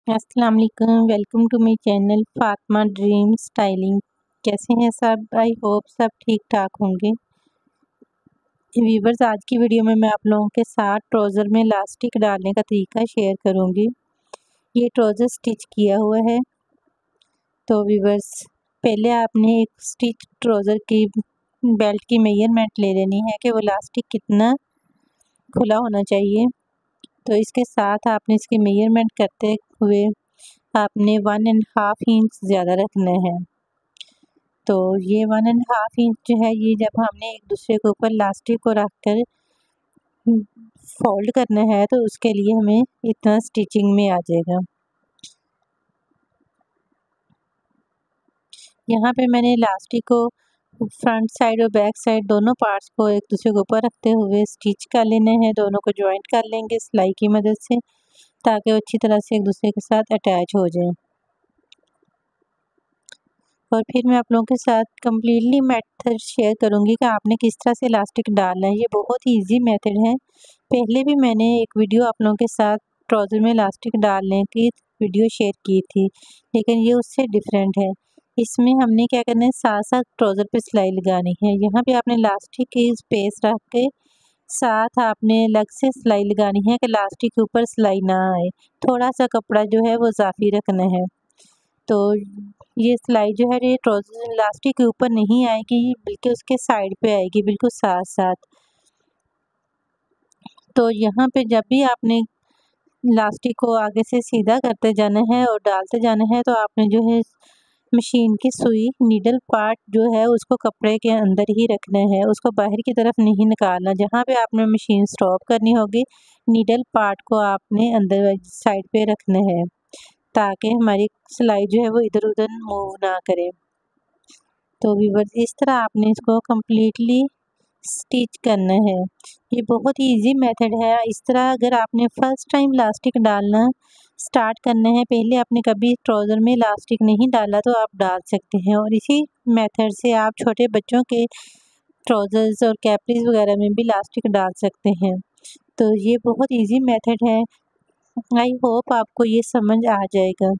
अस्सलाम वालेकुम, welcome to my channel Fatima dream styling. कैसे हैं सब? आई होप सब ठीक ठाक होंगे। वीवर्स, आज की वीडियो में मैं आप लोगों के साथ ट्राउज़र में इलास्टिक डालने का तरीका शेयर करूंगी। ये ट्राउज़र स्टिच किया हुआ है। तो वीवर्स, पहले आपने एक स्टिच ट्राउज़र की बेल्ट की मेजरमेंट ले लेनी है कि वो इलास्टिक कितना खुला होना चाहिए। तो इसके साथ आपने इसकी मेजरमेंट करते हुए आपने 1.5 इंच ज़्यादा रखना है। तो ये 1.5 इंच जो है, ये जब हमने एक दूसरे के ऊपर इलास्टिक को रख कर फोल्ड करना है तो उसके लिए हमें इतना स्टिचिंग में आ जाएगा। यहाँ पे मैंने इलास्टिक को फ्रंट साइड और बैक साइड दोनों पार्ट्स को एक दूसरे के ऊपर रखते हुए स्टिच कर लेने हैं। दोनों को जॉइंट कर लेंगे सिलाई की मदद से, ताकि वो अच्छी तरह से एक दूसरे के साथ अटैच हो जाए। और फिर मैं आप लोगों के साथ कम्प्लीटली मेथड शेयर करूंगी कि आपने किस तरह से इलास्टिक डालना है। ये बहुत ही इजी मेथड है। पहले भी मैंने एक वीडियो आप लोगों के साथ ट्राउज़र में इलास्टिक डालने की वीडियो शेयर की थी, लेकिन ये उससे डिफरेंट है। इसमें हमने क्या करना है, साथ साथ ट्राउज़र पे सिलाई लगानी है। यहाँ पे आपने इलास्टिक की स्पेस रख के साथ आपने अलग से सिलाई लगानी है कि इलास्टिक के ऊपर सिलाई ना आए। थोड़ा सा कपड़ा जो है वो इजाफी रखना है। तो ये सिलाई जो है ये ट्राउज़र इलास्टिक के ऊपर नहीं आएगी, बल्कि उसके साइड पे आएगी, बिल्कुल साथ साथ। तो यहाँ पे जब भी आपने इलास्टिक को आगे से सीधा करते जाना है और डालते जाना है, तो आपने जो है मशीन की सुई नीडल पार्ट जो है उसको कपड़े के अंदर ही रखना है, उसको बाहर की तरफ नहीं निकालना। जहाँ पे आपने मशीन स्टॉप करनी होगी, नीडल पार्ट को आपने अंदर साइड पे रखना है, ताकि हमारी सिलाई जो है वो इधर उधर मूव ना करे। तो व्यूअर्स, इस तरह आपने इसको कम्प्लीटली स्टिच करना है। ये बहुत ही इजी मेथड है। इस तरह अगर आपने फर्स्ट टाइम इलास्टिक डालना स्टार्ट करना है, पहले आपने कभी ट्राउज़र में इलास्टिक नहीं डाला, तो आप डाल सकते हैं। और इसी मेथड से आप छोटे बच्चों के ट्राउज़र्स और कैपरीज वगैरह में भी इलास्टिक डाल सकते हैं। तो ये बहुत इजी मेथड है। आई होप आपको ये समझ आ जाएगा।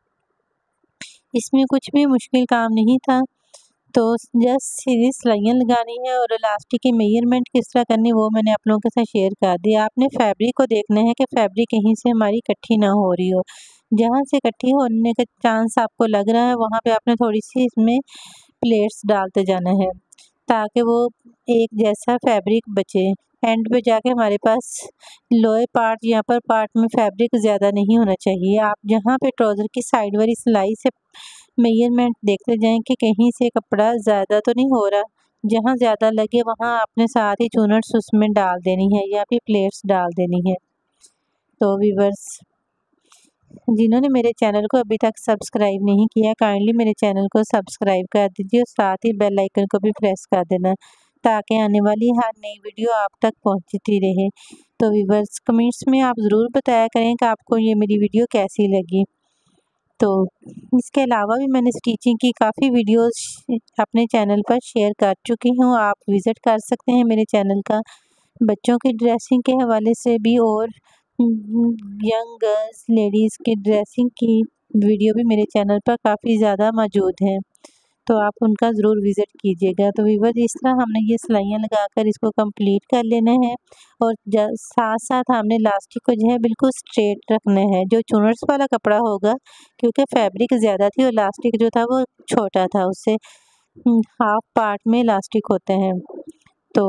इसमें कुछ भी मुश्किल काम नहीं था। तो जस्ट सीधी सिलाइयाँ लगानी है और इलास्टिक की मेजरमेंट किस तरह करनी है वो मैंने आप लोगों के साथ शेयर कर दिया। आपने फैब्रिक को देखना है कि फैब्रिक कहीं से हमारी इकट्ठी ना हो रही हो। जहाँ से इकट्ठी होने का चांस आपको लग रहा है, वहाँ पे आपने थोड़ी सी इसमें प्लेट्स डालते जाना है, ताकि वो एक जैसा फैब्रिक बचे। एंड पे जाके हमारे पास लोअर पार्ट या अपर पार्ट में फैब्रिक ज़्यादा नहीं होना चाहिए। आप जहाँ पे ट्राउज़र की साइड वाली सिलाई से मेजरमेंट देखते जाएं कि कहीं से कपड़ा ज़्यादा तो नहीं हो रहा। जहाँ ज़्यादा लगे वहाँ आपने साथ ही चूनट्स उसमें डाल देनी है या फिर प्लेट्स डाल देनी है। तो व्यूअर्स, जिन्होंने मेरे चैनल को अभी तक सब्सक्राइब नहीं किया, काइंडली मेरे चैनल को सब्सक्राइब कर दीजिए और साथ ही बेल आइकन को भी प्रेस कर देना, ताकि आने वाली हर नई वीडियो आप तक पहुंचती रहे। तो व्यूअर्स, कमेंट्स में आप ज़रूर बताया करें कि आपको ये मेरी वीडियो कैसी लगी। तो इसके अलावा भी मैंने स्टिचिंग की काफ़ी वीडियोस अपने चैनल पर शेयर कर चुकी हूँ। आप विज़िट कर सकते हैं मेरे चैनल का। बच्चों की ड्रेसिंग के हवाले से भी और यंग गर्ल्स लेडीज़ की ड्रेसिंग की वीडियो भी मेरे चैनल पर काफ़ी ज़्यादा मौजूद हैं, तो आप उनका ज़रूर विज़िट कीजिएगा। तो व्यूअर्स, इस तरह हमने ये सिलाइयाँ लगाकर इसको कंप्लीट कर लेना है। और साथ साथ हमने इलास्टिक को जो है बिल्कुल स्ट्रेट रखना है। जो चुनट्स वाला कपड़ा होगा, क्योंकि फैब्रिक ज़्यादा थी और इलास्टिक जो था वो छोटा था, उससे हाफ पार्ट में इलास्टिक होते हैं। तो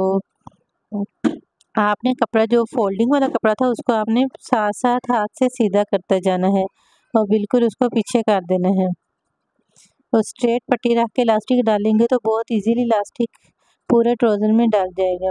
आपने कपड़ा जो फोल्डिंग वाला कपड़ा था उसको आपने साथ साथ हाथ से सीधा करते जाना है और बिल्कुल उसको पीछे कर देना है। तो स्ट्रेट पट्टी रख के इलास्टिक डालेंगे तो बहुत इजीली इलास्टिक पूरे ट्राउज़र में डल जाएगा।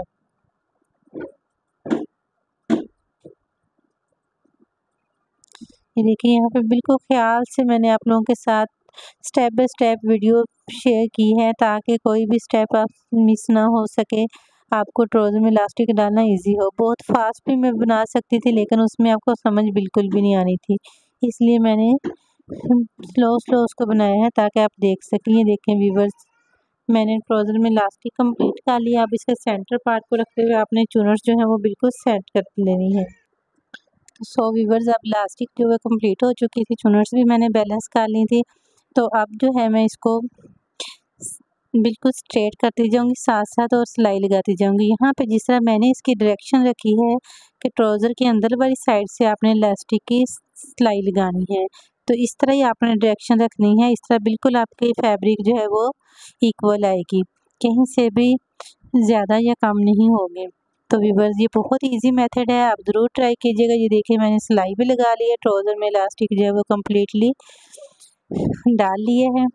ये देखिए, यहाँ पे बिल्कुल ख्याल से मैंने आप लोगों के साथ step by step video share की है, ताकि कोई भी स्टेप आप मिस ना हो सके। आपको ट्राउज़र में इलास्टिक डालना इजी हो। बहुत फास्ट भी मैं बना सकती थी, लेकिन उसमें आपको समझ बिल्कुल भी नहीं आनी थी, इसलिए मैंने स्लो स्लो उसको बनाया है, ताकि आप देख सकें। ये देखें व्यूअर्स, मैंने ट्राउज़र में इलास्टिक कंप्लीट कर लिया। अब इसके सेंटर पार्ट को रखते हुए आपने चुनट्स जो है वो बिल्कुल सेट कर लेनी है। तो सो व्यूवर्स अब इलास्टिक जो है कंप्लीट हो चुकी थी, चुनर्स भी मैंने बैलेंस कर ली थी। तो अब जो है मैं इसको बिल्कुल स्ट्रेट करती जाऊंगी साथ साथ और सिलाई लगाती जाऊंगी। यहाँ पे जिस तरह मैंने इसकी डायरेक्शन रखी है कि ट्राउज़र के अंदर वाली साइड से आपने इलास्टिक की सिलाई लगानी है, तो इस तरह ही आपने डायरेक्शन रखनी है। इस तरह बिल्कुल आपके फैब्रिक जो है वो इक्वल आएगी, कहीं से भी ज़्यादा या कम नहीं होगी। तो व्यूअर्स ये बहुत इजी मेथड है, आप ज़रूर ट्राई कीजिएगा। ये देखिए मैंने सिलाई भी लगा ली है, ट्राउज़र में इलास्टिक जो है वो कम्प्लीटली डाल लिए हैं।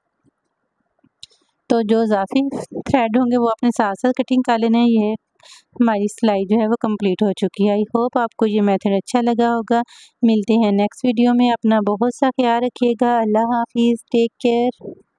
तो जो इजाफी थ्रेड होंगे वो अपने साथ साथ कटिंग कर लेने हैं। ये हमारी सिलाई जो है वो कंप्लीट हो चुकी है। आई होप आपको ये मेथड अच्छा लगा होगा। मिलते हैं नेक्स्ट वीडियो में। अपना बहुत सा ख्याल रखिएगा। अल्लाह हाफिज़, टेक केयर।